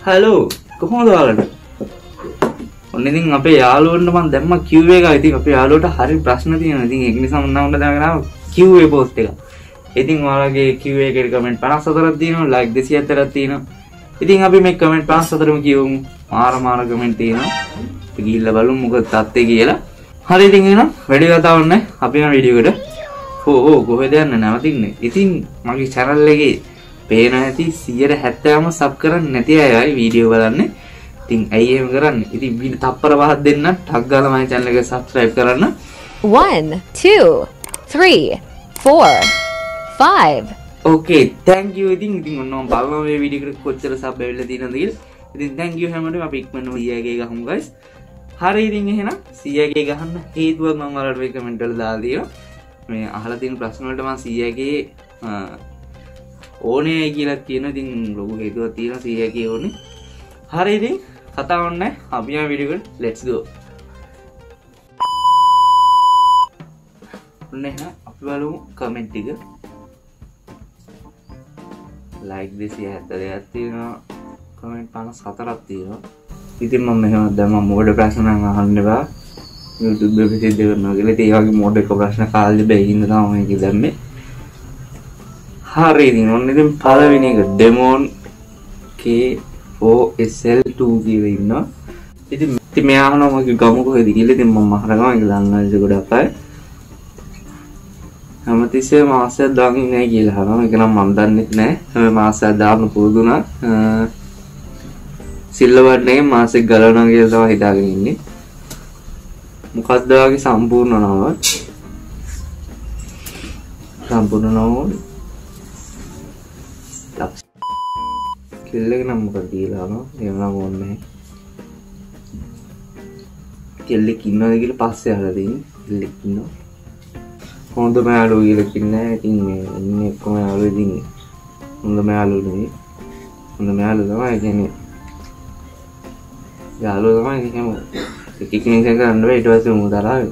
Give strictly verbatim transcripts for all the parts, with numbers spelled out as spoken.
Hello කොහොමද ඔයාලට? ඔන්න ඉතින් අපේ යාළුවන්ට මම දැම්මා Q A එක. ඉතින් අපේ යාළුවට හරි ප්‍රශ්න තියෙනවා. ඉතින් ඒක නිසා මම උන්ට දාගෙන ආවා Q A post එක. ඉතින් ඔයාලගේ Q A එකේ කමෙන්ට් පනස් හතරක් තියෙනවා, ලයික් දෙසිය හතරක් තියෙනවා. ඉතින් අපි මේ කමෙන්ට් පනස් හතරම කියවමු. මාර මාර කමෙන්ට් තියෙනවා. අපි ගිහිල්ලා බලමු මොකද තත්ත්වය කියලා. හරි ඉතින් එහෙනම් වැඩි කතාවක් නැහැ. අපි යන වීඩියෝ එකට. ඕ ඕ කොහෙද යන්නේ නැවතින්නේ? ඉතින් මගේ channel එකේ පේන ඇති සියයට හැත්තෑවම සබ් කරන්නේ නැති අයයි වීඩියෝ බලන්නේ. ඉතින් ඇයි එහෙම කරන්නේ? ඉතින් වීඩියෝ තප්පර පහක් දෙන්න ටක් ගාලා මගේ channel එක subscribe කරන්න. one two three four five Okay, thank you. ඉතින් ඉතින් ඔන්න මම බලනවා මේ වීඩියෝ එකට කොච්චර සබ් ඇවිල්ලා තියෙනවද කියලා. ඉතින් thank you හැමෝටම. අපි ඉක්මනටම සීයා ගේ ගහමු guys. හරි ඉතින් එහෙනම් සීයා ගේ ගහන්න හේතුව මම ඔයාලට මේ කමෙන්ට් වල දාලා තියෙනවා. මේ අහලා තියෙන ප්‍රශ්න වලට මම සීයා ගේ ඕනේ කියලා කියන. ඉතින් ලොකු හේතුවක් තියෙනවා සීයා ගේ ඕනේ. හරි ඉතින් කතාවක් නැහැ. අපි යන වීඩියෝ එකට let's go. ඔන්න එහෙනම් අපි බලමු කමෙන්ට් එක. ලයික් දෙසිය හතරක් තියෙනවා, කමෙන්ට් පනස් හතරක් තියෙනවා. ඉතින් මම මෙහෙම දැන් මම මොඩ ප්‍රශ්න නම් අහන්න බෑ. YouTube එකේ සිද්ධ කරනවා කියලා. ඉතින් ඒ වගේ මොඩ එක ප්‍රශ්න කාලේ බැින්න තමයි මේක දැම්මේ. හරි ඉතින් ඔන්න ඉතින් පළවෙනි එක Demon K four S L two කියලා ඉන්නවා. ඉතින් ඉතින් මෙයා අහනවා මගේ ගම කොහෙද කියලා. ඉතින් මම අහන ගමන් ඒක දන්නවා ඒක ගොඩක් අය. හැමතිස්සේ මාසයක් දාන්නේ නැහැ කියලා අහනවා. ඒක නම් මම දන්නේ නැහැ. හැම මාසයක් දාන්න පුරුදුනා. සිල්වර්ණේ මාසෙක ගලවනවා කියලා තමයි හිතාගෙන ඉන්නේ. මොකද්ද වාගේ සම්පූර්ණ නම? සම්පූර්ණ නම කෙල්ලක නම් මොකද කියලා අහනවා. එහෙම නම් ඕනේ නැහැ. කෙල්ලෙක් ඉන්නවද කියලා පස්සේ අහලා දෙන්නේ. කෙල්ලෙක් ඉන්නවා. හොඳම යාළුවෝ කියලා කිව්න්නේ. ඉතින් මේ ඉන්නේ කොහොම යාළුවෝ ඉන්නේ. හොඳම යාළුවෝ නෙවෙයි. හොඳම යාළුවෝ තමයි කියන්නේ. යාළුවෝ තමයි කියන්නේ. එකකින් එක කරන්න බෑ. ඊට පස්සේ උමුදලා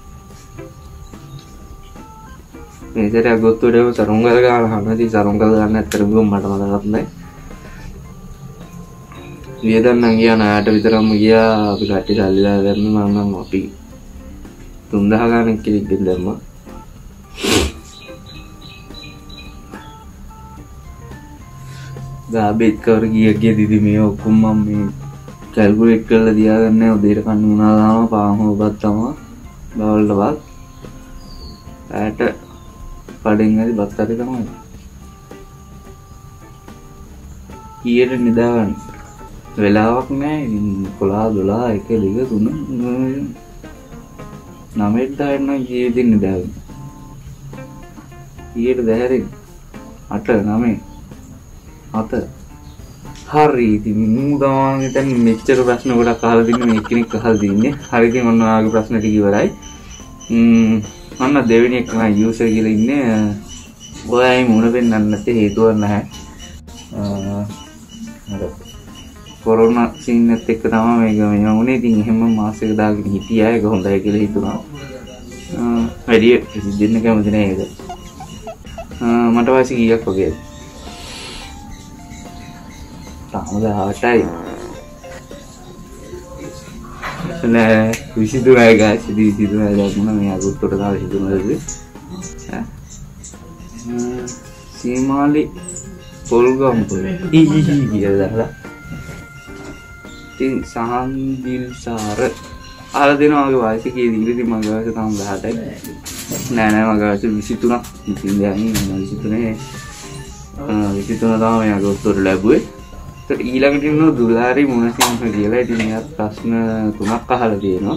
මේ ඉතින් අගොත්තුඩේම සරුංගල ගාන හනදී සරුංගල ගන්න ඇත්තටම මට මතකත් නැහැ. වියදම් නම් ගියා නාට විතරම ගියා. අපි කට්ටිය සල්ලිලා ගන්න මම නම් අපි තුන්දාහ ගානක් කිලික් දැම්මා. ගාබෙත් කවර ගිය ගිය දිදි මේ ඔක්කොම මම මේ කැල්කියුලේට් කරලා තියාගන්නේ. උදේට කන්න උනා දාම පාන් හොබත් තමයි බවල්ටවත් ඇට පඩෙන් හරි බත් හරි තමයි කීයට නිදාගන්න වෙලාවක් නැහැ. ඉතින් කොළහ දොළහ එක දෙක තුන නවයට දාන්න කීයට නිදාගන්න. කීයට දැහැරෙන් අට නවය අත. හරි ඉතින් මම ගාන ඉතින් මෙච්චර ප්‍රශ්න ගොඩක් අහලා තින්නේ. මේ කෙනෙක් අහලා තින්නේ. හරි ඉතින් ඔන්න ආගේ ප්‍රශ්න ටික ඉවරයි. ම්ම් අන්න දෙවෙනි එක නම් යූසර් කියලා ඉන්නේ. ඔයයි මුණ පෙන්නන්න නැත්තේ හේතුවක් නැහැ. අර කොරෝනා සීන් එකත් එක්ක තමයි මේක මේ වුණේ. ඉතින් එහෙම මාසෙක දාගෙන හිටියා. ඒක හොඳයි කියලා හිතුණා. වැඩි දෙන්න කැමති නෑ ඒක. මට වාසි කීයක් වගේද? තාම දහඅටයි. නෑ විසිතුනයි ගාස් විසිතුනයි දාන්න මේ අගොත්තට දාලා විසිතුනයිද? ඈ සීමාලි පොල්ගම් පොල් ඉහිහි කියලා. ඉතින් සහන්දිල්සාර ආල දෙනවාගේ වාසිය කීයද? ඉතින් මගේ වාසිය තාම දහඅටයි. නෑ නෑ මගේ වාසිය විසිතුනක්. ඉතින් දැන් මම විසිතුනේ විසිතුන තමයි අගොත්තට ලැබුවේ. ඊළඟට ඉන්න දුලාරි මොනසිංහ කියලා. ඉතින් එයාත් ප්‍රශ්න තුනක් අහලා තියෙනවා.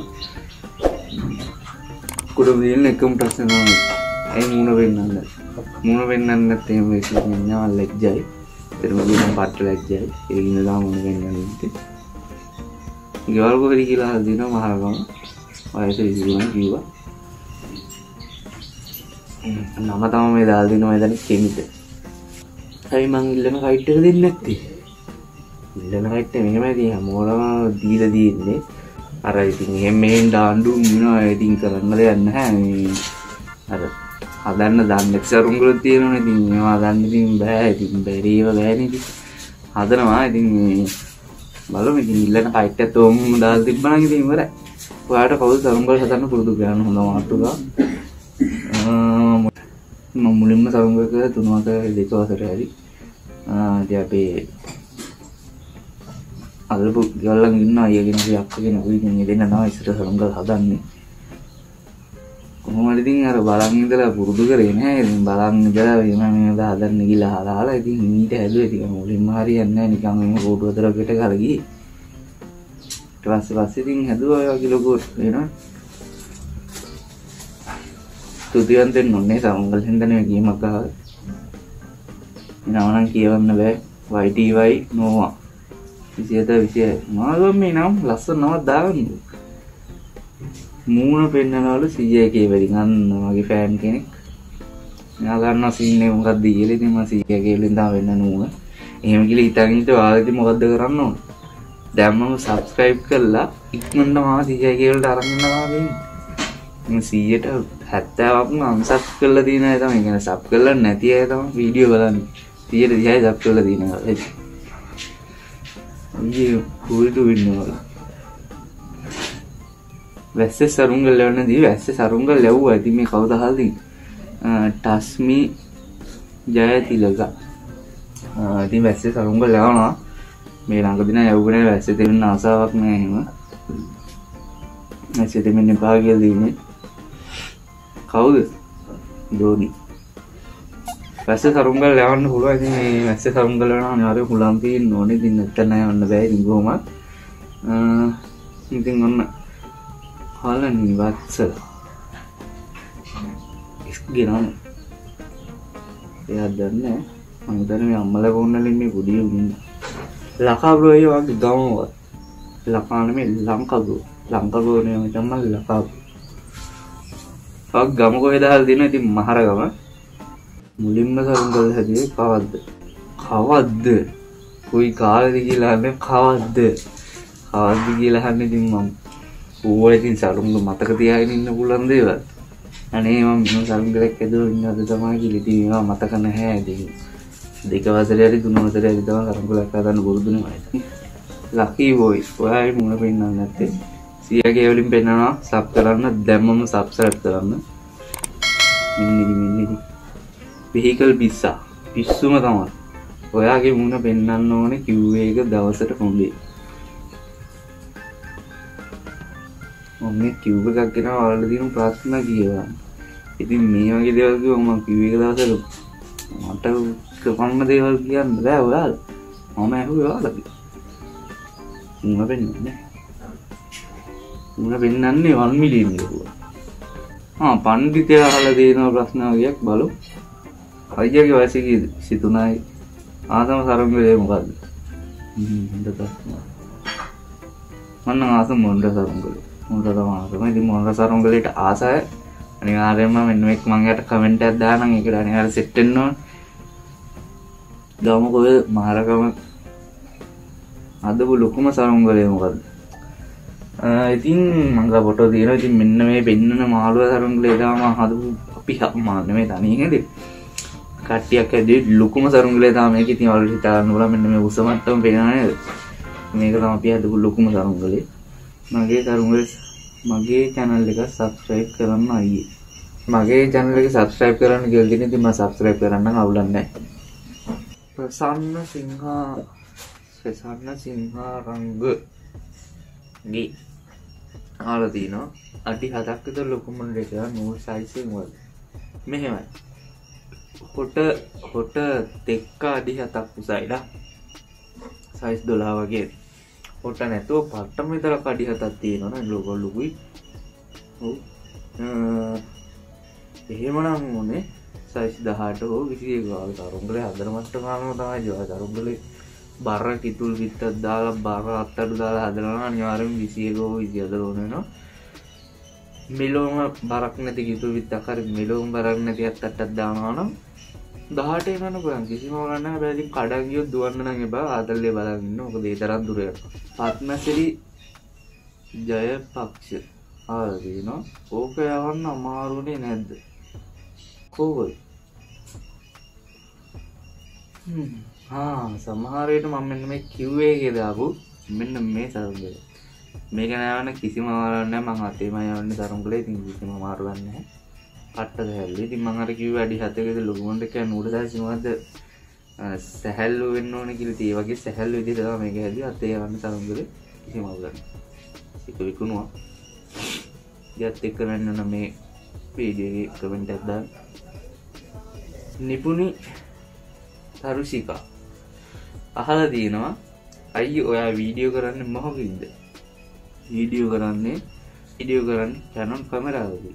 කුඩු දෙන්න එකම ප්‍රශ්න තමයි. ඇයි මුණ වෙන්නන්නේ? මුණ වෙන්නන්නේ නැත්නම් එහෙම ඉස්සෙල්ලා ලැජ්ජයි. ඊට මොකද පාට ලැජ්ජයි. ඒ ඉන්නලා මුණ වෙන්නන්නේ. ගෙවල් කොහෙද කියලා අහලා දිනවා මහරගම. වයස විසිතුනයි කිව්වා. නම තමයි මේ දාලා දෙනවා එතන කෙමිට. හරි මං ඉල්ලන කයිට් එක දෙන්නේ නැත්තේ. ඉල්ලන කයිට් එක මෙහෙමයි තියෙන්නේ. මොනම දීලා දින්නේ. අර ඉතින් එහෙම මෙහෙන් දාන්නු මොනවා ඉතින් කරන්න දෙයක් නැහැ. මේ අර හදන්න දන්නේ සරුංගල තියෙනවනේ. ඉතින් මේවා හදන්න ඉතින් බෑ. ඉතින් බැරිව බෑනේ ඉතින්. හදනවා ඉතින් මේ බලමු ඉතින් ඉල්ලන කයිට් එකත් ඕම් දාලා තිබ්බනම් ඉතින් ඉවරයි. ඔයාලට කවුද සරුංගල් හදන්න පුරුදු කරන්න හොඳ මාට්ටුකා. මම මුලින්ම සරුංගල් කරලා තුන හතර දෙක හතර හරි. ඉතින් අපි අල්ලපු ගල්ලන් ඉන්න අයගෙන අක්කගෙන උයි ඉතින් දෙන්න තමයි ඉස්සර සරුංගල් හදන්නේ. කොහොමද ඉතින් අර බලන් ඉඳලා පුරුදු කරේ නෑ. ඉතින් බලන් ඉඳලා මේ මේක හදන්න ගිහලා හදාලා ඉතින් ඊට හැදුවේ ඉතින් මුලින්ම හරියන්නේ නෑ නිකන් මේ කෝටු හතරකට ගහලා ගියේ. ඊට පස්සේ පස්සේ ඉතින් හැදුවා ඔය වගේ ලොකු වෙනවා. තුතියන් දෙන්න ඕනේ සරුංගල් හින්දානේ ගේමක් ගහලා. නම නම් කියවන්න බෑ. වයි ටී වයි නෝවා විසිහත විසිහය මාළුවා මේ නම් ලස්සන නමක් දාගන්න. මූණ පෙන්නනවලු සීයේ කේ වලින් අන්න මගේ ෆෑන් කෙනෙක්. එයා ගන්නවා සීන් එක මොකක්ද කියලා. ඉතින් මම සීයේ කේ වලින් තමයි වෙන්න නූන. එහෙම කියලා හිතාගෙන ඉතින් ඔයාලා මොකද්ද කරන්න ඕන? දැන් මම subscribe කරලා ඉක්මනට මාව සීයේ කේ වලට අරන් යනවා වෙන්නේ. මම සීයට හැත්තෑවක්ම අන්සබ් කරලා තියෙන අය තමයි. කියන්නේ සබ් කරලා නැති අය තමයි වීඩියෝ බලන්නේ. සීයට දිහා සබ් කරලා තියෙනවා. ඊයේ කුරුටු වෙනවා. වැස්සේ සරුංගල් ලැවන්නදී වැස්සේ සරුංගල් ලැවුවා. ඉතින් මේ කවුද අහලා තියෙන්නේ? ටස්මි ජයතිලක. ඉතින් වැස්සේ සරුංගල් ලැවනවා. මේ ළඟදී නෑ යවුනේ වැස්සේ දෙන්න ආසාවක් නෑ එහෙම. වැස්සේ දෙමින් එපා කියලා දිනේ. කවුද? දෝනි. වැස්සේ සරුංගල් ලැවන්න පුළුවන්. ඉතින් මේ වැස්සේ සරුංගල් ලැවනවා අනිවාර්යයෙන් හුලම් තියෙන්න ඕනේ. ඉතින් නැත්තම් නෑ යන්න බෑ. ඉතින් කොහොමද? ඉතින් ඔන්න හලනි වත්සල ඉස්ගෙනන එයා දන්නේ මම හිතන්නේ මේ අම්මලා වුණාලින් මේ පොඩි උන් ලකාබ්‍රෝ ඒ වගේ ගමව ලකාන මේ ලංකාබ්‍රෝ ලංකාබ්‍රෝ නේ මම තමයි ලකාබ් පක් ගම කොහෙද හල් දින ඉතින් මහරගම මුලින්ම සරුංගල් හැදුවේ කවද්ද කවද්ද කොයි කාලෙද කියලා අහන්නේ කවද්ද කවද්ද කියලා අහන්නේ ඉතින් මම ඕවා ඉතින් සරුංග මතක තියාගෙන ඉන්න පුළුවන් දේවල්. අනේ මම මේ සරුංගලක් ඇදුවා ඉන්නවද තමයි කියලා ඉතින් ඒවා මතක නැහැ. ඉතින් දෙක වසරේ හරි තුන වසරේ හරි තමයි සරුංගලක් හදන්න පුරුදුනේ මම. ලකි බොයි. ඔයායි මුණ පෙන්නන්නේ නැත්තේ. සීයාගේ වලින් පෙන්නනවා සබ් කරන්න දැම්මම සබ්ස්ක්‍රයිබ් කරන්න. ඉන්නේ ඉන්නේ. වෙහිකල් පිස්සා. පිස්සුම තමයි. ඔයාගේ මුණ පෙන්නන්න ඕනේ කිව් එක දවසට හොඳේ. මම කිව් එකක් ගෙනා ඔයාලට දිනු ප්‍රශ්න කියවන්න. ඉතින් මේ වගේ දේවල් කිව්වම මම කිව් එක දවසට මට කපන්න දේවල් කියන්න බෑ ඔයාලා. මම ඇහුවේ ඔයාලගේ. මුණ පෙන්නන්නේ. මුණ පෙන්නන්නේ වන් මිලියන් එක. ආ පණ්ඩිතයා අහලා දෙන ප්‍රශ්න වගේක් බලමු. අයියාගේ වයස කීයද? විසි තුනයි. ආසම සරුංගලේ මොකද්ද? හ්ම් හොඳ ප්‍රශ්න. මන්න ආසම මොණ්ඩ සරුංගලේ. මොනද තමයි ඉතින් මොනද සරුංගලේට ආසය අනිවාර්යයෙන්ම මෙන්න මේක මම යට කමෙන්ට් එකක් දානම් ඒකට අනිවාර්යයෙන් සෙට් වෙන්න ඕන. ගම කොහෙද මහරගම අදපු ලොකුම සරුංගලේ මොකද්ද? ඉතින් මම ගා ෆොටෝ දිනවා. ඉතින් මෙන්න මේ පෙන්නන මාළුවා සරුංගලේ දාම හදපු අපි මා නෙමෙයි තනියෙන් නේද? කට්ටියක් ඇදී ලොකුම සරුංගලේ දාම මේක ඉතින් ඔයාලට හිතා ගන්න ඕන මෙන්න මේ උස මට්ටම පේනවා නේද? මේක තමයි අපි හදපු ලොකුම සරුංගලේ. මගේ සරුංගලේ මගේ channel එක subscribe කරන්න අයියේ. මගේ channel එක subscribe කරන්න කියලා දෙන ඉතින් මම subscribe කරන්න අවුලක් නැහැ. ප්‍රසන්න සිංහා ප්‍රසන්න සිංහා රංග ගේ ආලා තිනවා. අඩි හතක් විතර ලොකු මොන දෙක නූල් size එකක් වල. මෙහෙමයි. හොට හොට දෙක අඩි හතක් උසයි ඩා. size දොළහ වගේ. හොට නැතුව පට්ටම විතර අඩි හතක් තියෙනවා නේ ලොකු ලොකුයි. ඔව්. එහෙමනම් මොනේ size දහඅට හෝ විසි එක වගේ සරුංගලේ හදන මට්ටමම තමයි ජීවා සරුංගලේ බර කිතුල් පිටක් දාලා බර අත්තඩු දාලා හදනවා අනිවාර්යෙන් විසි එක හෝ විසි හතර ඕන වෙනවා. මෙලොම බරක් නැති කිතුල් පිටක් හරි මෙලොම බරක් නැති අත්තට්ටක් දානවා නම් දහඅට ගන්න පුළුවන් කිසිම ගන්න නැහැ. හැබැයි කඩන් ගියොත් දුවන්න නම් එපා. ආතල්ලේ බලන් ඉන්න. මොකද ඒ තරම් දුර යනවා. පත්මසිරි ජයපක්ෂ ආලා දිනවා. ඕක යවන්න අමාරුනේ නැද්ද? කොහොමද? හ්ම්. ආ සමහර විට මම මෙන්න මේ කිව් එකේ දාපු මෙන්න මේ සරුංගල. මේක නෑවනේ කිසිම අමාරුවක් නෑ. මම අතේම යවන්නේ සරුංගලේ. ඉතින් කිසිම අමාරුවක් නෑ. පට්ට සැහැල්ලු. ඉතින් මම අර කිව්වේ අඩි හතකද ලොකුමන්ට කියන්නේ උඩ දාසි මොකද්ද සැහැල්ලු වෙන්න ඕනේ කියලා. ඒ වගේ සැහැල්ලු විදිහට තමයි මේක හැදුවේ. අතේ යවන්නේ සරුංගලේ. කිසිම අමාරුවක් නෑ. ඒක විකුණුවා. යත් එක්ක වෙන්න මේ වීඩියෝ එකේ කමෙන්ට් එකක් දාන්න. නිපුණි තරුෂිකා අහලා තියෙනවා අයියෝ ඔයා වීඩියෝ කරන්නේ මොකකින්ද? වීඩියෝ කරන්නේ වීඩියෝ කරන්නේ Canon කැමරාවකින්.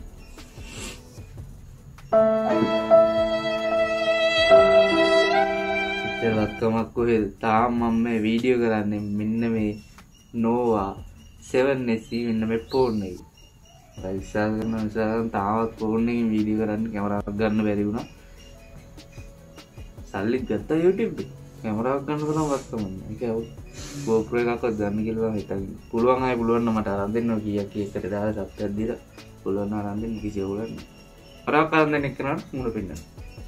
ඉතින්වත් කොහෙද? තාම මම මේ වීඩියෝ කරන්නේ මෙන්න මේ Nova seven S E මෙන්න මේ ෆෝන් එකේ. විශ්වාස කරන නිසා තාමත් ෆෝන් එකකින් වීඩියෝ කරන්න කැමරාවක් ගන්න බැරි වුණා. සල්ලිත් ගත්තා YouTube එකේ. කැමරාවක් ගන්න තරම් වස්තුවක් නැහැ. ඒක අවු GoPro එකක්වත් ගන්න කියලා මම හිතන්නේ. පුළුවන් අය පුළුවන් නම් මට අරන් දෙන්න කීයක් එකට දාලා සබ්ස්ක්‍රයිබ් දීලා පුළුවන් නම් අරන් දෙන්න කිසි ඕලක් නැහැ. කැමරාවක් අරන් දෙන්න එක්කනට මුණ පින්නන්න.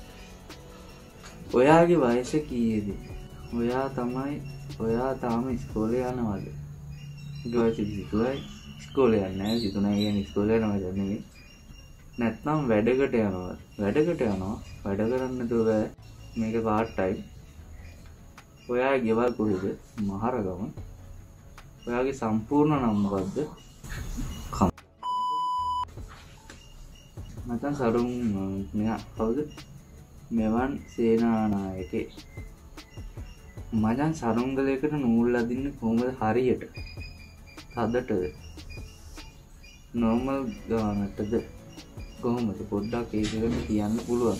ඔයාගේ වයස කීයේද? ඔයා තමයි ඔයා තාම ඉස්කෝලේ යනවද? ඊට පස්සේ ඉස්කෝලේ යන්නේ නැහැ. සිතුනා කියන්නේ ඉස්කෝලේ යනවා නෙමෙයි. නැත්නම් වැඩකට යනවා. වැඩකට යනවා. වැඩ කරන්න දුව මේක පාර්ට් ටයිම්. ඔයාගේ ගෙවල් කොහෙද? මහරගම. ඔයාගේ සම්පූර්ණ නම මොකද්ද? නැත්නම් සරුන් මෙයා කවුද? මෙවන් සේනානායකේ. මචං සරුංගලයකට නූල් අදින්න කොහොමද හරියට? හදටද? normal ගානටද? කොහොමද? පොඩ්ඩක් ඒක ගැන කියන්න පුළුවන්.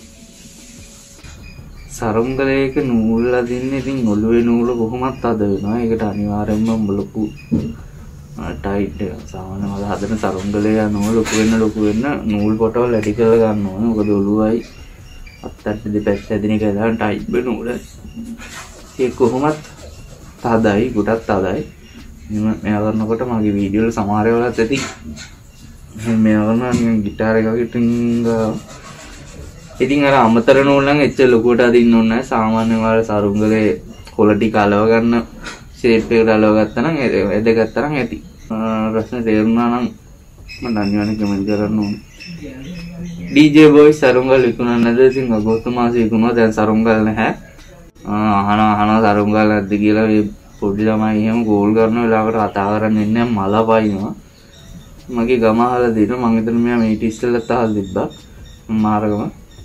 සරුංගලයක නූල් අදින්න ඉතින් ඔළුවේ නූල කොහොමත් අද වෙනවා. ඒකට අනිවාර්යයෙන්ම ලොකු ටයිට් එක සාමාන්‍ය වල හදන සරුංගලේ නූල ලොකු වෙන්න ලොකු වෙන්න නූල් පොටවල් ඇටි කරලා ගන්න ඕනේ. මොකද ඔළුවයි අත්තට දෙපැත්ත ඇදින එක දාන ටයිට් වෙන නූල. ඒක කොහොමත් තදයි, ගොඩක් තදයි. මම මෙයා කරනකොට මගේ වීඩියෝ වල සමහර ඒවාත් ඇති. මෙයා කරන ගිටාර එකක ටින්ග ඉතින් අර අමතර නූල් නම් එච්චර ලොකුවට අදින්න ඕනේ නැහැ. සාමාන්‍ය වල සරුංගලේ කොළ ටික අලව ගන්න ෂේප් එකට අලව ගත්තා නම් එද ගත්තා නම් ඇති. ප්‍රශ්න තේරුණා නම් මම අනිවාර්යෙන් කමෙන්ට් කරන්න ඕනේ. D J boy සරුංගල් විකුණන්නේ නැද? ඉතින් අගෝස්තු මාසේ විකුණුවා. දැන් සරුංගල් නැහැ. අහන අහන සරුංගල් නැද්ද කියලා මේ පොඩි ළමයි එහෙම ගෝල් කරන වෙලාවකට කතා කරන්නේ නැහැ. මල පයින්නවා. මගේ ගම අහලා දෙනවා. මම හිතන්නේ මෙයා මේ ඉස්සෙල්ලත් අහලා තිබ්බා. මාරගම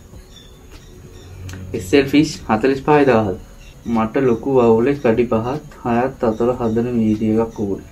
S L fish forty-five thousand. මට ලොකු වවුලේ කඩි පහත් හයත් අතර හදන වීඩියෝ එකක් ඕනේ.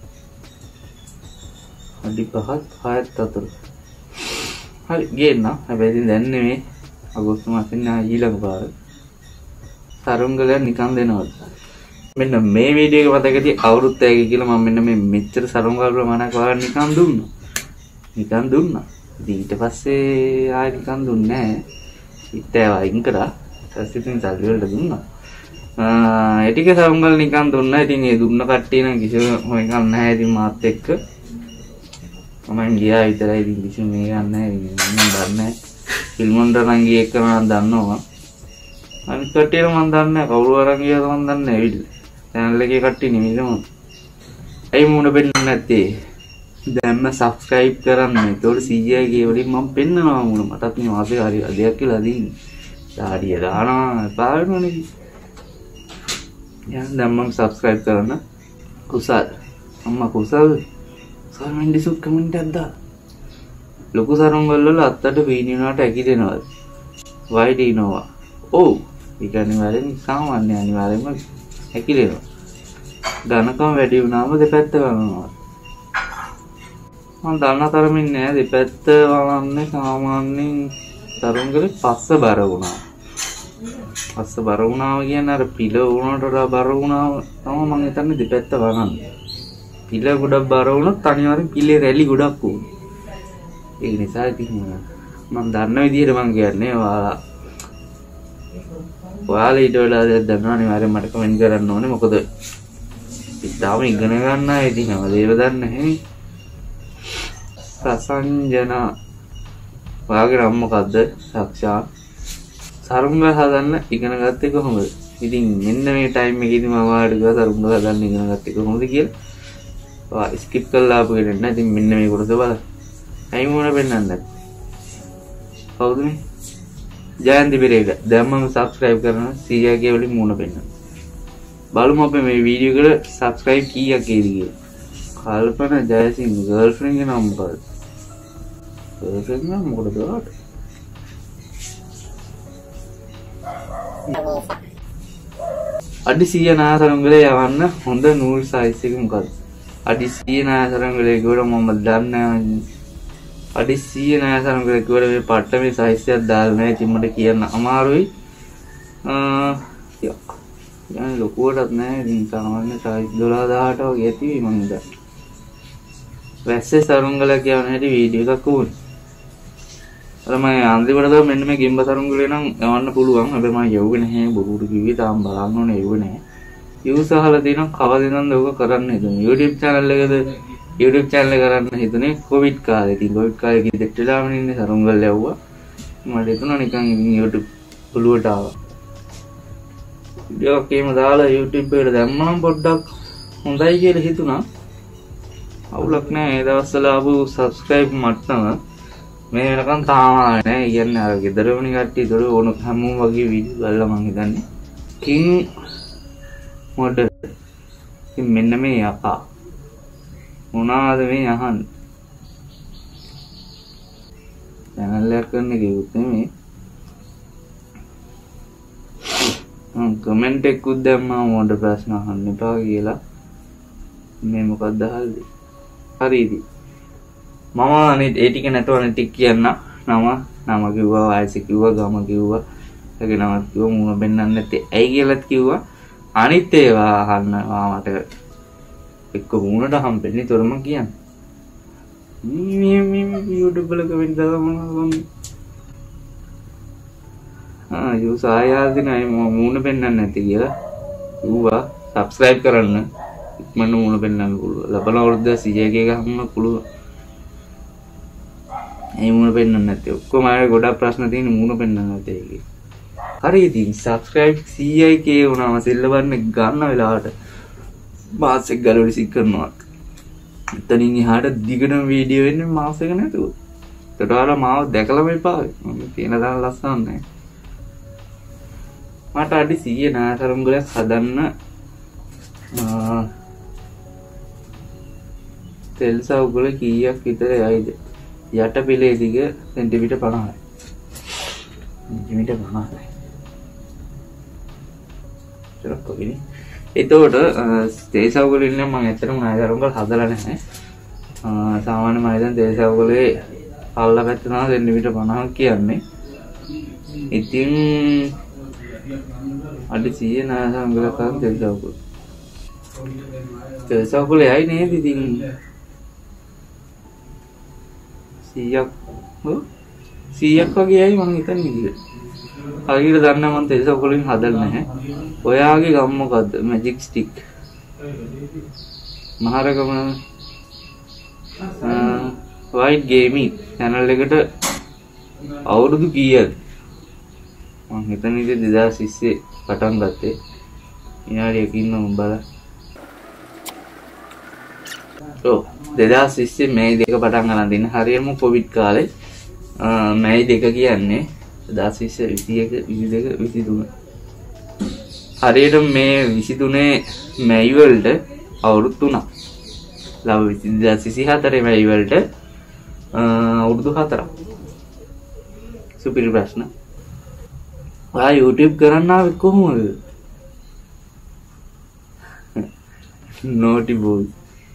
කඩි පහත් හයත් අතර. හරි ගේන්න. හැබැයි දැන් නෙමෙයි. අගෝස්තු මාසෙන් ඊළඟ පාර. සරුංගලයන් නිකන් දෙනවද? මෙන්න මේ වීඩියෝ එක මතකදී අවුරුද්ද එකයි කියලා මම මෙන්න මේ මෙච්චර සරුංගල් ප්‍රමාණයක් වහලා නිකන් දුන්නා. නිකන් දුන්නා. ඉතින් ඊට පස්සේ ආයෙ නිකන් දුන්නේ නැහැ. ඉතින් වයින් කරා. ඊට පස්සේ සල්ලි වලට දුන්නා. ආ ඒ ටික සරුංගල් නිකන් දුන්නා. ඉතින් ඒ දුන්න කට්ටිය නම් කිසිම මොකක් නැහැ. ඉතින් මාත් එක්ක මම ගියා විතරයි. ඉතින් කිසිම මේක නැහැ. මම දන්නේ නැහැ. ෆිල්ම් වලට නම් ගියේ එක මම දන්නවා. අනිත් කට්ටිය මම දන්නේ නැහැ. කවුරු අරන් ගියාද මම දන්නේ නැහැ. විදිහ. channel එකේ කට්ටිය නෙමෙයි මම. ඇයි මුණ බෙන්න නැත්තේ? දැන්ම subscribe කරන්න. ඒතකොට C G I ගේ වලින් මම පෙන්නනවා මුණ. මටත් මේ මාසේ හරි අදයක් කියලා දින්නේ. ඩාඩිය දානවා පාරනෝනේ. යන් දැන් මම subscribe කරන්න. කුසල්. අම්මා කුසල්. සල්මෙන් දිසුත් කමෙන්ට් එකක් දා. ලොකු සරුංගල් වල අත්තට පීනිනාට ඇකිලෙනවද? why do you know? ඔව්. ඒක අනිවාර්යෙන් සාමාන්‍ය අනිවාර්යෙන්ම ඇකිලෙනවා. ඝනකම වැඩි වුණාම දෙපැත්ත වමනවා. මම දන්න තරමින් නෑ දෙපැත්ත වමන්නේ සාමාන්‍යයෙන් සරුංගලේ පස්ස බර වුණා. පස්ස බර වුණා කියන්නේ අර පිළ වුණාට වඩා බර වුණා තමයි මම හිතන්නේ දෙපැත්ත වමන්නේ. පිළ ගොඩක් බර වුණොත් අනිවාර්යෙන් පිළේ රැලි ගොඩක් ඕනේ. ඒ නිසා ඉතින් මම දන්න විදිහට මම කියන්නේ ඔයාලා ඔයාලා ඊට වඩා දෙයක් දන්නවා අනිවාර්යෙන් මට කමෙන්ට් කරන්න ඕනේ. මොකද ඉතාලම ඉගෙන ගන්න අය ඉතින් අවදේව දන්නේ නැහැ. ප්‍රසංජනා ඔයාගේ නම මොකද්ද? සක්ෂා. සරුංගල් හදන්න ඉගෙන ගත්තේ කොහොමද? ඉතින් මෙන්න මේ ටයිම් එකේදී මම ඔයාලට ගියා සරුංගල හදන්න ඉගෙන ගත්තේ කොහොමද කියලා. ඔයා ස්කිප් කරලා ආපු කෙනෙක් නෑ. ඉතින් මෙන්න මේ කොටස බලන්න. ඇයි මොන පෙන්නන්නද? කවුද මේ? ජයන්ති පෙරේර. දැන් මම subscribe කරන සීයාගේ වලින් මුණ පෙන්නන්න. බලමු අපි මේ වීඩියෝ එකට subscribe කීයක් එයිද කියලා. කල්පනා ජයසිංහ girlfriend ගේ නම මොකද? girlfriend නම මොකද ඔයාට? අඩි සීය නාසරංගලේ යවන්න හොඳ නූල් සයිස් එක මොකද්ද? අඩි සීය නාසරංගලේ ගොඩ මම දන්නේ අඩි සීය නාසරංගලේ ගොඩ මේ පට්ට මේ සයිස් එකක් දාලා නැහැ. ඉතින් මට කියන්න අමාරුයි. අ යන්නේ ලොකුවටත් නැහැ. ඉතින් සාමාන්‍ය සයිස් දොළහ දහඅට වගේ ඇති මම හිතන්නේ. වැස්සේ සරුංගල කියන හැටි වීඩියෝ එකක් උනේ. අර මම අන්තිමට ගියා මෙන්න මේ ගෙම්බ සරුංගලේ නම් යවන්න පුළුවන්. හැබැයි මම යවුවේ නැහැ. බොරුට කිව්වේ තාම බලන්න ඕනේ යවුවේ නැහැ. යූස් අහලා දෙනවා කවදිනන්ද ඔක කරන්න හිතුනේ. YouTube channel එකද YouTube channel එක කරන්න හිතුනේ කොවිඩ් කාලේ. ඉතින් කොවිඩ් කාලේ කිදෙට් වෙලාම ඉන්නේ සරුංගල යවුවා. මට හිතුණා නිකන් YouTube ඔළුවට ආවා. වීඩියෝ එකේම දාලා YouTube එකට දැම්මනම් පොඩ්ඩක් හොඳයි කියලා හිතුණා. අවුලක් නැහැ. ඒ දවස්වල ආපු subscribe මට්ටම මේ වෙනකන් තාම නැහැ. කියන්නේ අර ගෙදරවනි කට්ටිය දොර ඕන හැමෝම වගේ වීඩියෝ බලලා මං හිතන්නේ. කිං මොඩ. ඉතින් මෙන්න මේ යකා. මොනවාද මේ අහන්නේ? channel එකක් කරන්න කිව්වොත් නෙමෙයි. මම කමෙන්ට් එකකුත් දැම්මා මොඩ ප්‍රශ්න අහන්න එපා කියලා. මේ මොකක්ද අහන්නේ? හරිද? මම අනිත් ඒ ටික නැතුව අනිත් ටික කියන්න. නම නම කිව්වා, වයස කිව්වා, ගම කිව්වා, ඒකේ නමක් කිව්වා, මුණ බෙන්නන්න නැත්තේ ඇයි කියලාත් කිව්වා. අනිත් ඒවා අහන්න මට එක්ක මුණට හම්බෙන්නේ තොරම කියන්නේ. මේ මේ YouTube වල කමෙන්ට් දාලා මොනවද? ආ යූස් ආයාදිනයි මුණ බෙන්නන්න නැති කියලා කිව්වා. subscribe කරන්න. ඉක්මනට මුණ බෙන්නන්න පුළුවන්. ලබන අවුරුද්ද සීජේගේ ගහන්න පුළුවන්. ඒ මුණ පෙන්නන්න නැත්තේ. ඔක්කොම අය ගොඩක් ප්‍රශ්න තියෙන මුණ පෙන්නන්න නැත්තේ ඒකේ. හරි ඉතින් subscribe සීයයි කේ වුණාම සෙල්ලවන්න ගන්න වෙලාවට මාස් එක ගලවලි සික් කරනවා. එතනින් එහාට දිගටම වීඩියෝ එන්නේ මාස් එක නැතුව. ඒකට ආලා මාව දැකලා මේපා. මම තියෙන දාන ලස්සන නැහැ. මට අඩි සීය නාසරුංගලයක් හදන්න තෙල් සවුගල කීයක් විතර යයිද? යට පිලේ දිග සෙන්ටිමීටර් පනහයි. සෙන්ටිමීටර් පනහයි. චරක් කොගිනේ. එතකොට තේසවුගල ඉන්නේ මම ඇත්තටම නායකරුංගල හදලා නැහැ. සාමාන්‍ය මම දැන් තේසවුගලේ පල්ලා පැත්ත තමයි සෙන්ටිමීටර් පනහක් කියන්නේ. ඉතින් අඩි සීය නායකරුංගල කරන් තේසවුගල. තේසවුගලේ යයි නේද ඉතින් සීයක් සීයක් වගේ යයි මම හිතන්නේ විදිහට. හරියට දන්න මම තේසවුගලින් හදලා නැහැ. ඔයාගේ ගම මොකද්ද? Magic stick. Maharagama white gaming channel එකට අවුරුදු කීයද? මම හිතන්නේ දෙදාස් විස්සේ පටන් ගත්තේ. විනාඩියකින් මම බලලා. ඔව් දෙදාස් විස්සේ මේ දෙක පටන් ගන්න දින හරියටම කොවිඩ් කාලේ මේ දෙක කියන්නේ දෙදාස් විස්සේ විසි එක විසි දෙක විසි තුන හරියට මේ විසි තුනේ මැයි වලට අවුරුදු තුනක් ලව දෙදාස් විසි හතරේ මැයි වලට අවුරුදු හතරක් සුපිරි ප්‍රශ්න. ඔයා YouTube කරන්න ආවේ කොහොමද? naughty boy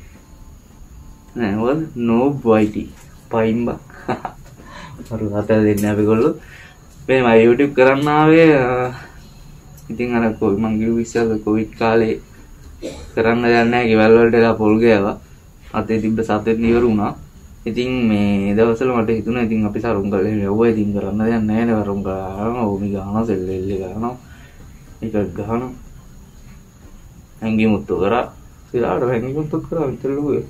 නෑ වල no boyty පයින්බා අර හතර දෙන්නේ අපි ගොල්ලෝ මේ මම YouTube කරන්න ආවේ ඉතින් අර කොයි මං කිව්ව ඉස්සෙල්ලා කොවිඩ් කාලේ කරන්න දෙයක් නැහැ ගෙවල් වලට එලා පොල් ගෑවා අතේ තිබ්බ සතෙන් ඉවර වුණා. ඉතින් මේ දවස්වල මට හිතුණා ඉතින් අපි සරුංගල යවුවා ඉතින් කරන්න දෙයක් නැහැ නේ වරුංගල ගන්නවා ඕමි ගන්නවා සෙල්ලෙල්ල ගන්නවා එක ගහනවා ඇඟි මුත්තු කරා ඉතින් ඇඟි මුත්තු කරා විතරලුවේ.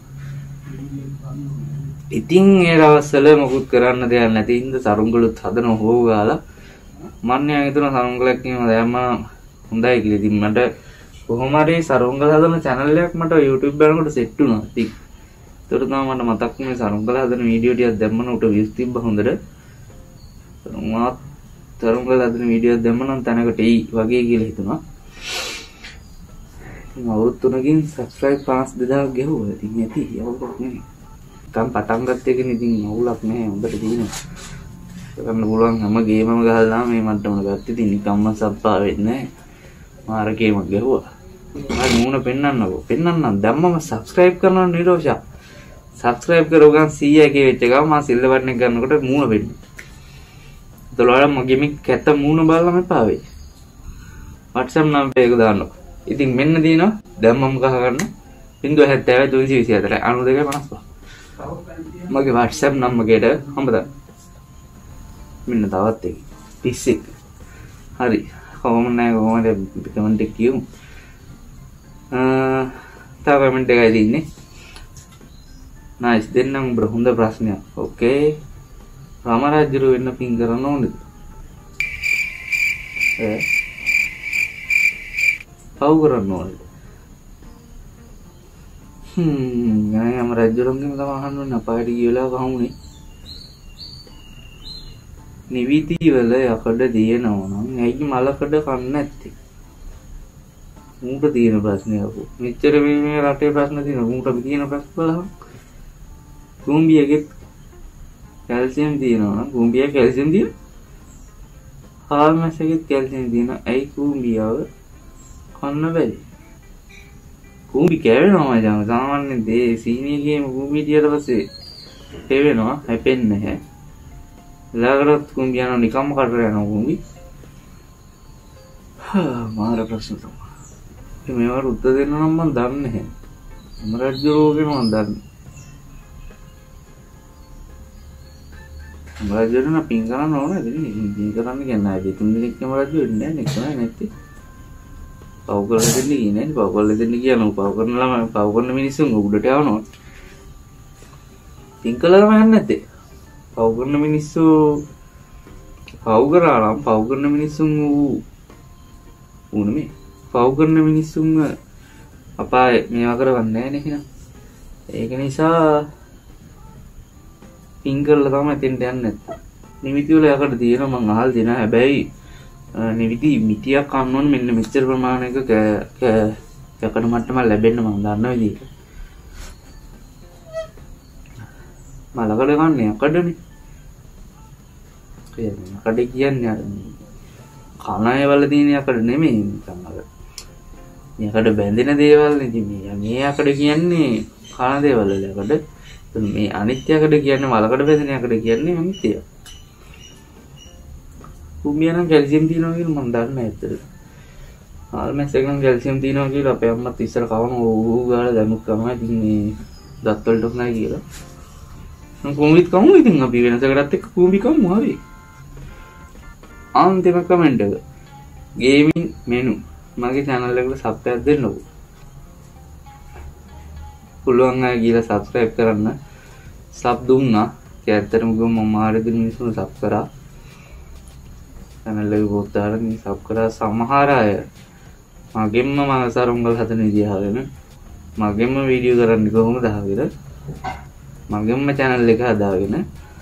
ඉතින් ඒ දවස්වල මොකුත් කරන්න දෙයක් නැති ඉඳ සරුංගලුත් හදන හොව ගාලා මන්නේ හිතුණා සරුංගලක් කියනවා දැම්ම හොඳයි කියලා. ඉතින් මට කොහොම හරි සරුංගල හදන channel එකක් මට YouTube බලනකොට set වුණා. ඉතින් ඒතර තමයි මට මතක් වුණේ සරුංගල හදන වීඩියෝ ටිකක් දැම්මම උට views තිබ්බ හොඳට. මාත් සරුංගල හදන වීඩියෝ දැම්ම නම් තැනකට එයි වගේ කියලා හිතුණා. ඉතින් අවුරුදු තුනකින් subscribe පන්ස් දෙදාක් ගෙවුවා. ඉතින් ඇති අවුලක් නෙමෙයි. කම් පටන් ගත්ත එකනේ ඉතින් අවුලක් නැහැ. හොඳට තියෙනවා. කරන්න පුළුවන් හැම ගේමම ගහලා මේ මට්ටමට ගත්තේ. ඉතින් නිකම්ම සබ්බා වෙන්නේ නැහැ. මාර ගේමක් ගෙවුවා. මම මූණ පෙන්නන්නකෝ. පෙන්නන්නම් දැම්මම subscribe කරනවා නිරෝෂා. subscribe කරෝගන් සීය එකේ වෙච්ච ගම මම සිල්ල බටන් එක ගන්නකොට මූණ වෙන්නේ. ඒතකොට මගේ මේ කැත මූණ බලලා මෙපා වෙයි. WhatsApp නම්බර් එක දාන්නකෝ. ඉතින් මෙන්න දිනවා දැම්මම ගහ ගන්න ज़ीरो सात सात दो दो चार नौ दो पचास මගේ WhatsApp නම්බරයට හම්බදා මෙන්න තවත් එක තිස් එක හරි කොහොම නැහැ කොහොමද කමෙන්ට් එක කියමු අ තව කමෙන්ට් එකයි දින්නේ නයිස් දෙන්නම් බ්‍රෝ හොඳ ප්‍රශ්නයක් ඕකේ රාමරාජ්‍යරු වෙන්න පින් කරන්න ඕනද ඈ පව් කරන්න ඕනද හ්ම් නෑ රාමරාජ්‍යරුන්ගෙන් තමයි අහන්න ඕනේ අපායට ගිය වෙලාව කහමුනේ නිවිති වල යකඩ දිනනවා නම් ඇයි මලකඩ කන්නේ නැත්තේ මූට තියෙන ප්‍රශ්නයක් අහපු මෙච්චර මේ රටේ ප්‍රශ්න තියෙනවා මූට තියෙන ප්‍රශ්න බලහන් කුඹියගේ කැල්සියම් තියෙනවා නම් කුඹිය කැල්සියම් තියෙන හාල්මැස්සගේ කැල්සියම් තියෙන ඇයි කුඹියව කන්න බැරි කුඹි කැවෙනවා මචං සාමාන්‍යයෙන් දේ සීනියගේම කුඹි ටිකට පස්සේ හේවෙනවා හැපෙන්නේ නැහැ ලාගරත් කුඹි යනවා නිකම්ම කඩර යනවා කුඹි හා මාර ප්‍රශ්න තමයි මේවට උත්තර දෙන්න නම් මම දන්නේ නැහැ රාමරාජ්‍ය රෝගේ මම දන්නේ රාජ්‍යරණ පින් කරන්න ඕනේ ඉතින් පින් කරන්න කියන්නේ ආයේ තුන් දිනක්ම රාජ්‍ය වෙන්නේ නැහැ නේ නැත්තේ පව් කරලා දෙන්නේ කියන්නේ පව් කරලා දෙන්නේ කියනවා පව් කරන ළම පව් කරන මිනිස්සුන් උඩට යවනවා පින් කළාම යන්නේ නැත්තේ පව් කරන මිනිස්සු පව් කරා නම් පව් කරන මිනිස්සුන් උනේ පව් කරන මිනිස්සුන් අපායේ මේවා කරවන්නේ නැහැ නේ එහෙනම් ඒක නිසා පින් කරලා තමයි එතෙන්ට යන්නේ නැත්තේ. නිවිති වල යකට තියෙනවා මං අහලා තියෙනවා. හැබැයි නිවිති මිටියක් කන්න ඕනේ මෙන්න මෙච්චර ප්‍රමාණයක යකඩ මට්ටම ලැබෙන්න මං දන්න විදිහට. මලකඩ කන්නේ යකඩනේ. කියන්නේ යකඩ කියන්නේ කණය වල තියෙන යකඩ නෙමෙයි නිකන් අර. යකඩ බැඳෙන දේවල් නේ මේ මේ යකඩ කියන්නේ කන දේවල් වල යකඩ. මේ අනිත්‍යයකට කියන්නේ මලකඩ බෙදෙන යකට කියන්නේ අනිත්‍යය. කුඹිය නම් කැල්සියම් තියෙනවා කියලා මම දන්නේ නැහැ ඇත්තට. ආල්මැස් එක නම් කැල්සියම් තියෙනවා කියලා අපේ අම්මත් ඉස්සර කවන ඌ ගාලා දැමුක් කරනවා. ඉතින් මේ දත් වලට නැහැ කියලා. මම කුඹිත් කමු ඉතින් අපි වෙනසකටත් එක්ක කුඹි කමු හරි. අන්තිම කමෙන්ට් එක. ගේමින් මෙනු මගේ channel එකට සබ් එකක් දෙන්නකෝ. පුළුවන් අය ගිහලා subscribe කරන්න sub දුන්නා ඒ ඇත්තටම ගොම මම ආරෙදි මිනිස්සුන් sub කරා channel එක පොත්තාරන් sub කරා සමහර අය මගෙන්ම මම සරුංගල් හදන විදිය අහගෙන මගෙන්ම වීඩියෝ කරන්නේ කොහොමද අහගෙන මගෙන්ම channel එක හදාගෙන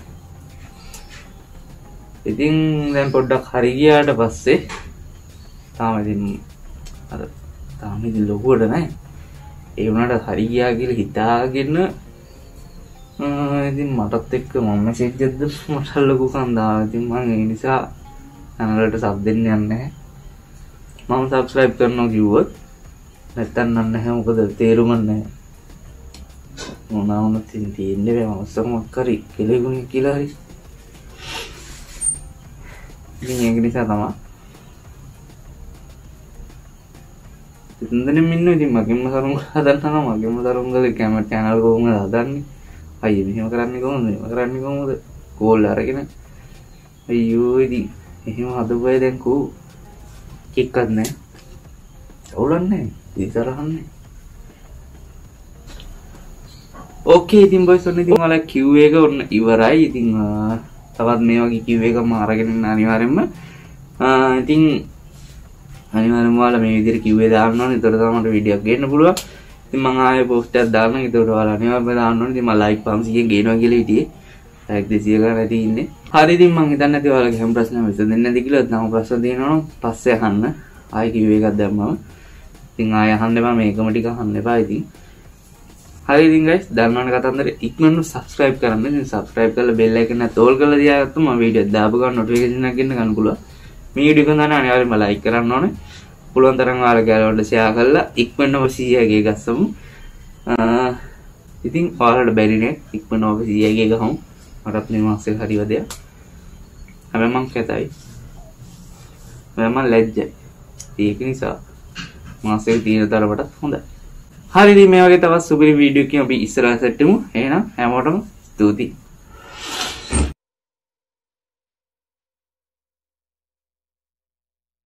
ඉතින් දැන් පොඩ්ඩක් හරි ගියාට පස්සේ තාම ඉතින් අර තාම ඉතින් ලොකුවට නැහැ ඒ වුණාට හරි ගියා කියලා හිතාගෙන ඉතින් මටත් එක්ක මම මැසේජ් එකක් දැම්මා මට ලොකු කන්දා. ඉතින් මම ඒ නිසා channel එකට sub දෙන්න යන්නේ නැහැ. මම subscribe කරනවා කිව්වොත් නැත්තම් නෑ නැහැ මොකද තේරුම නැහැ. මොනවා වුණත් තියෙන්නේ බෑ මොස්සක්මක් කරි කෙලෙගුණේ කියලා හරි. ඉතින් ඒක නිසා තමයි ඉතින්දෙනෙම ඉන්නවා ඉතින් මගෙන්ම සරුංගල හදන්නවා මගෙන්ම සරුංගල කැමරා channel කොහොමද හදන්නේ අයියේ මෙහෙම කරන්නේ කොහොමද මෙහෙම කරන්නේ කොහොමද කෝල් අරගෙන අයියෝ ඉතින් එහෙම හදපුවයි දැන් කෝ කික්කක් නැහැ අවුලන්නේ ඉතරහන්නේ ඕකේ ඉතින් බොයිස් ඔන්න ඉතින් ඔයාලා Q එක ඔන්න ඉවරයි ඉතින් තවත් මේ වගේ Q එකක් මම අරගෙන ඉන්න අනිවාර්යෙන්ම ඉතින් අනිවාර්යෙන්ම ඔයාලා මේ විදිහට කිව්වේ දාන්න ඕනේ. ඒතර තමයි මට වීඩියෝ එකක් ගේන්න පුළුවන්. ඉතින් මම ආයේ පෝස්ට් එකක් දාන්නම්. ඒතර ඔයාලා අනිවාර්යෙන්ම දාන්න ඕනේ. ඉතින් මම ලයික් පන්සීයෙන් ගේනවා කියලා හිටියේ. ලයික් දෙසිය ගන්න නැති ඉන්නේ. හරි ඉතින් මම හිතන්නේ නැති ඔයාලගේ හැම ප්‍රශ්නම විසඳෙන්නේ නැති කියලා. තව ප්‍රශ්න තියෙනවා නම් පස්සේ අහන්න. ආයේ කිව්වේ එකක් දැම්මම. ඉතින් ආයේ අහන්න එපා මේකම ටික අහන්න එපා ඉතින්. හරි ඉතින් guys දන්නවනේ කතන්දර ඉක්මනට subscribe කරන්න. ඉතින් subscribe කරලා bell icon එක තෝල් කරලා තියාගත්තොත් මම වීඩියෝ දාපු ගමන් notification එකක් එන්න ගන්න පුළුවන්. මේ වීඩියෝ එක ගන්න අනිවාර්යෙන්ම like කරන්න ඕනේ. පුළුවන් තරම් ඔයාලා ගෑලවලට share කරලා ඉක්මනටම සීයාගේ ගස්සමු. ඉතින් ඔයාලට බැරි නේ ඉක්මනටම සීයාගේ ගහමු. මටත් මේ මාසෙක හරි වදයක්. හැබැයි මං කැතයි. හැබැයි මං ලැජ්ජයි. ඒක නිසා මාසෙක තියෙන තරමටත් හොඳයි. හරි ඉතින් මේ වගේ තවත් සුපිරි වීඩියෝ එකකින් අපි ඉස්සරහට සෙට් වෙමු. එහෙනම් හැමෝටම ස්තුතියි.